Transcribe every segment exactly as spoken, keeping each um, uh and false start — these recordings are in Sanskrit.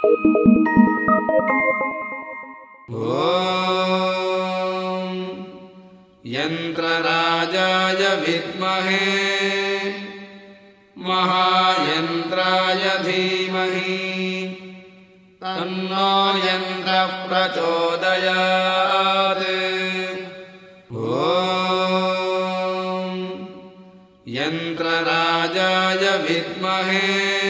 ॐ यन्त्रराजाय विद्महे महायन्त्राय धीमहि तन्नो यन्त्रः प्रचोदयात्। ॐ यन्त्रराजाय विद्महे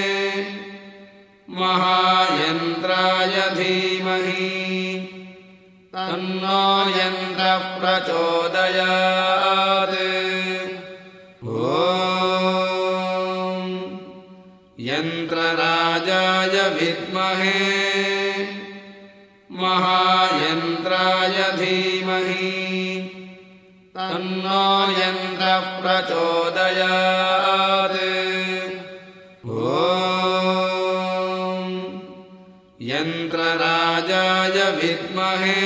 महायन्त्राय धीमहि तन्नो यन्त्रः प्रचोदयात्। ॐ यन्त्रराजाय विद्महे महायन्त्राय धीमहि तन्नो यन्त्रः प्रचोदयात्। ॐ यन्त्रराजाय विद्महे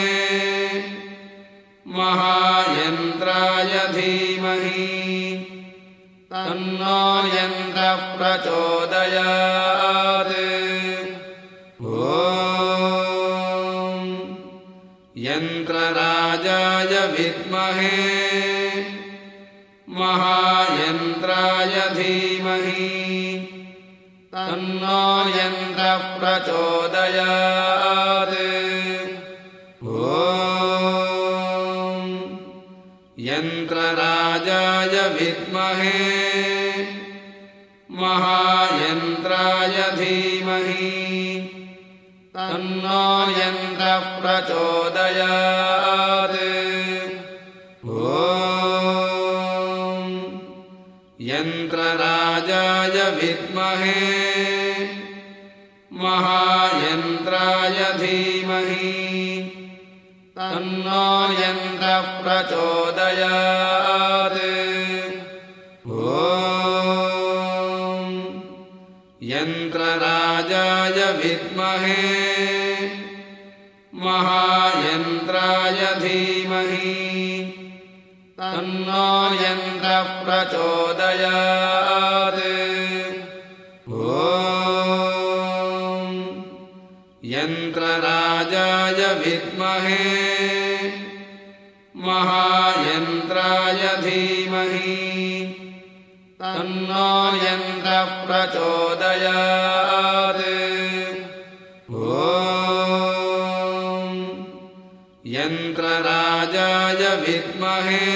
महायन्त्राय धीमहि तन्नो यन्त्रः प्रचोदयात्। ॐ यन्त्रराजाय विद्महे महायन्त्राय धीमहि तन्नो यन्त्रः प्रचोदयात्। ॐ यन्त्रराजाय विद्महे महायन्त्राय धीमहि तन्नो यन्त्रः प्रचोदयात्। ॐ यन्त्रराजाय विद्महे महायन्त्राय धीमहि तन्नो यन्त्रः प्रचोदयात्। ॐ यन्त्रराजाय विद्महे महायन्त्राय धीमहि तन्नो यन्त्रः प्रचोदयात्। ॐ यन्त्रराजाय विद्महे महायन्त्राय धीमहि तन्नो यन्त्रः प्रचोदयात्। ॐ यन्त्रराजाय विद्महे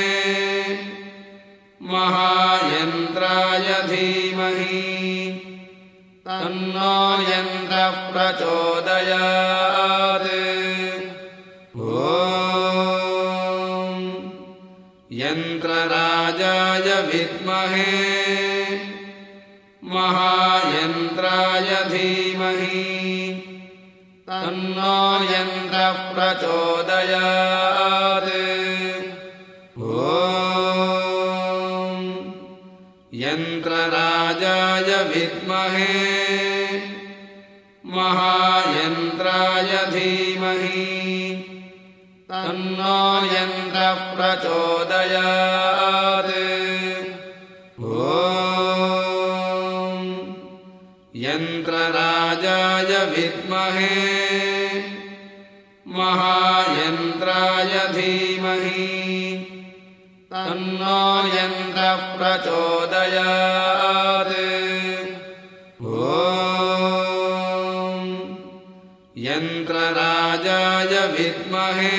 महायन्त्राय धीमहि तन्नो यन्त्रः प्रचोदयात्। ॐ यन्त्रराजाय विद्महे महायन्त्राय धीमहि तन्नो यन्त्रः प्रचोदयात्। ॐ यन्त्रराजाय विद्महे महायन्त्राय धीमहि तन्नो यन्त्रः प्रचोदयात्। ॐ यन्त्रराजाय विद्महे महायन्त्राय धीमहि तन्नो यन्त्रः प्रचोदयात्। ॐ यन्त्रराजाय विद्महे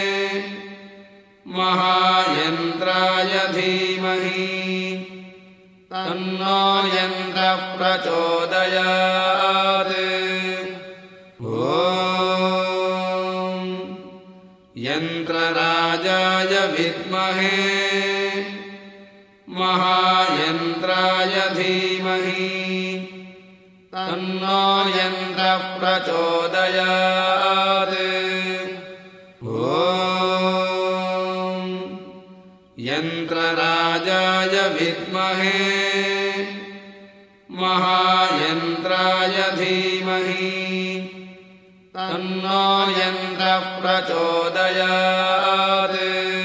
महायन्त्राय धीमहि तन्नो यन्त्रः प्रचोदयात्। ॐ यन्त्रराजाय विद्महे महायन्त्राय धीमहि तन्नो यन्त्रः प्रचोदयात्। ॐ यन्त्रराजाय विद्महे महायन्त्राय धीमहि तन्नो यन्त्रः प्रचोदयात्।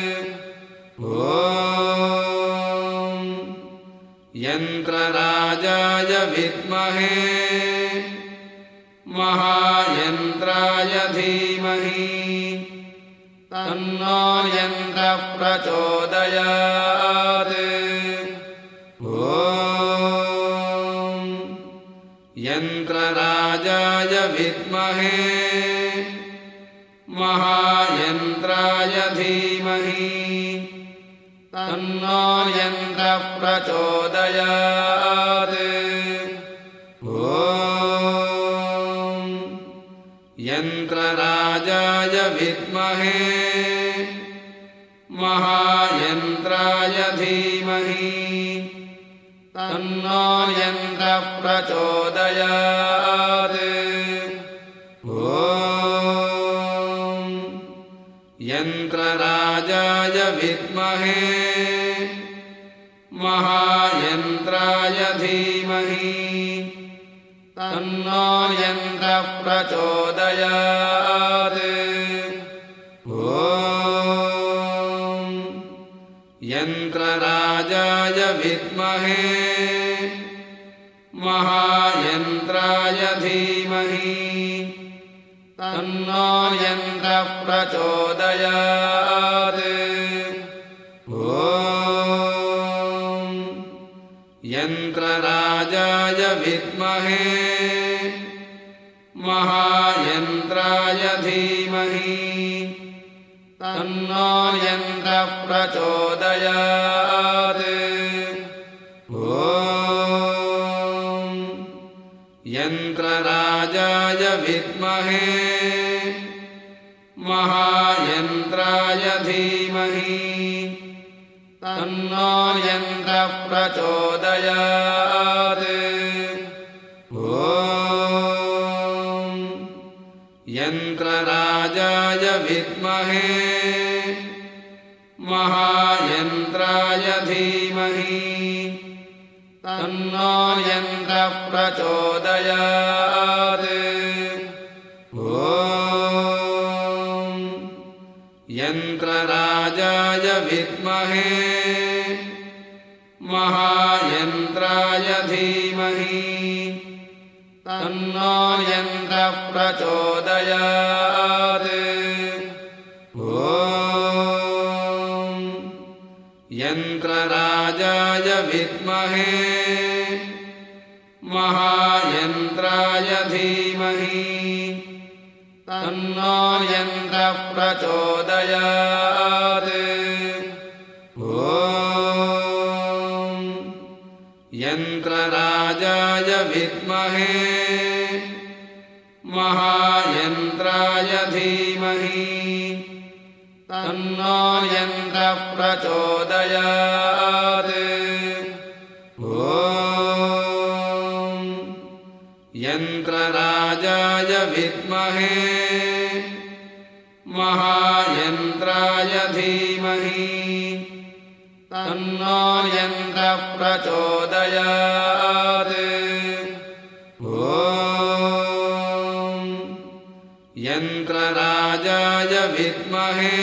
ॐ यन्त्रराजाय विद्महे महायन्द्राय धीमहि तन्नो यन्द्रः प्रचोदयात् ॐ यन्द्रराजाय विद्महे महायन्द्राय धीमहि तन्नो यन्द्रः प्रचोदयात् ॐ यन्द्रराजाय विद्महे महायन्द्राय धीमहि तन्नो यन्द्रः प्रचोदयात् ॐ यन्द्रराजाय विद्महे महायन्द्राय धीमहि तन्नो यन्द्रः प्रचोदयात् ॐ यन्द्रराजाय विद्महे महायन्द्राय धीमहि तन्नो यन्द्रः प्रचोदयात् ॐ यन्द्रराजाय विद्महे महायन्द्राय धीमहि तन्नो यन्द्रः प्रचोदयात् ॐ यन्द्रराजाय विद्महे महायन्द्राय धीमहि तन्नो यन्द्रः प्रचोदयात् ॐ यन्द्रराजाय विद्महे महायन्द्राय धीमहि तन्नो यन्द्रः प्रचोदयात् ॐ यन्द्रराजाय विद्महे महायन्द्राय धीमहि तन्नो यन्द्रः प्रचोदयात् ॐ यन्द्रराजाय विद्महे महायन्द्राय धीमहि तन्नो यन्द्रः प्रचोदयात् ॐ यन्द्रराजाय विद्महे महायन्द्राय धीमहि तन्नो यन्द्रः प्रचोदयात् ॐ यन्द्रराजाय विद्महे महायन्द्राय धीमहि तन्नो यन्द्रः प्रचोदयात् ॐ यन्द्रराजाय विद्महे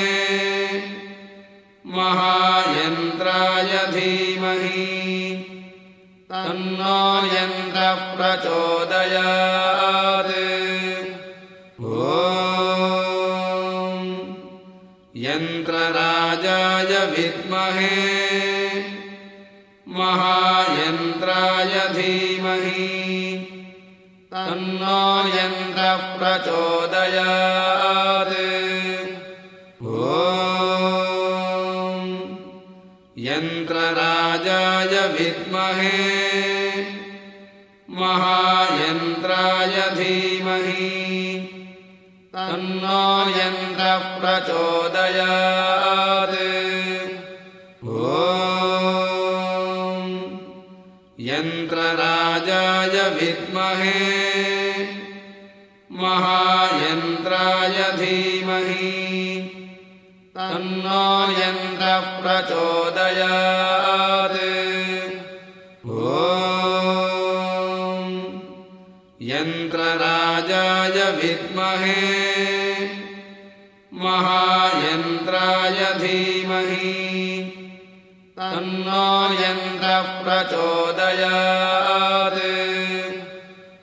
महायन्द्राय धीमहि तन्नो यन्द्रः प्रचोदयात् ॐ यन्द्रराजाय विद्महे महायन्द्राय धीमहि तन्नो यन्द्रः प्रचोदयात् ॐ यन्द्रराजाय विद्महे महायन्द्राय धीमहि तन्नो यन्द्रः प्रचोदयात् ॐ यन्द्रराजाय विद्महे महायन्द्राय धीमहि तन्नो यन्द्रः प्रचोदयात् ॐ यन्द्रराजाय विद्महे महायन्द्राय धीमहि तन्नो यन्द्रः प्रचोदयात्